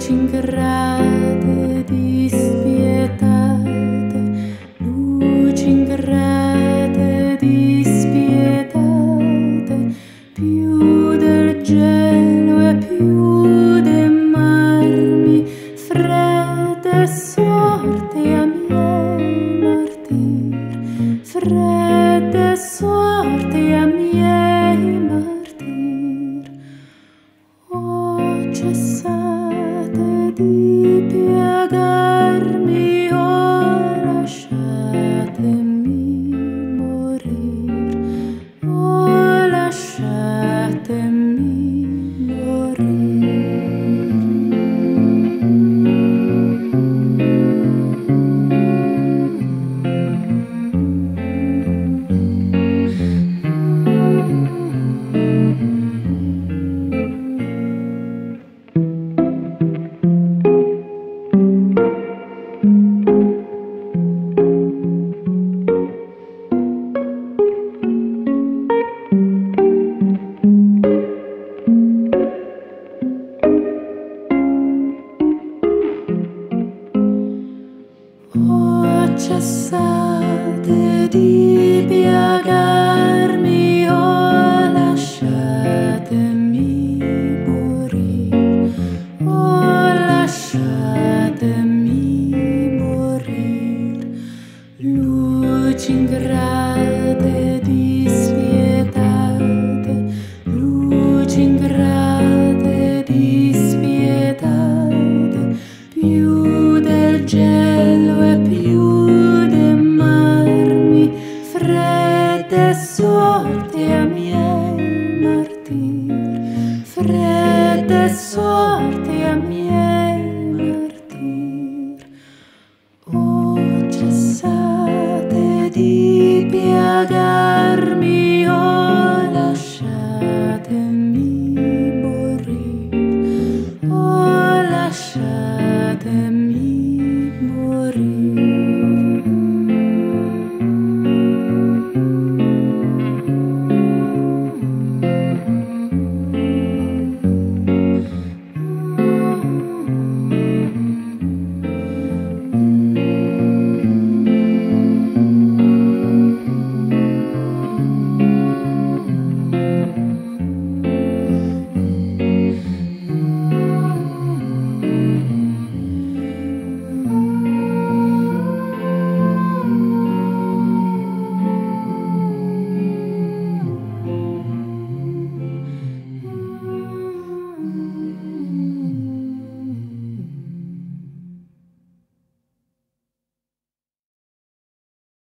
luci ingrate, dispietate, luci ingrate, dispietate, più del gelo e più dei marmi, fredde sorte a miei martir, fredde sorte a miei martir. Oh, cessate di piegarmi, oh, lasciatemi morir, oh, lasciatemi oh, cessate di piegarmi, oh, lasciatemi morir, oh, lasciatemi morir. Luci ingrate, dispietate, luci ingrate, dispietate, più del gelo e più dei marmi, fredde sorte a miei martir, fredde sorte a miei martir. Oh, cessate di piegare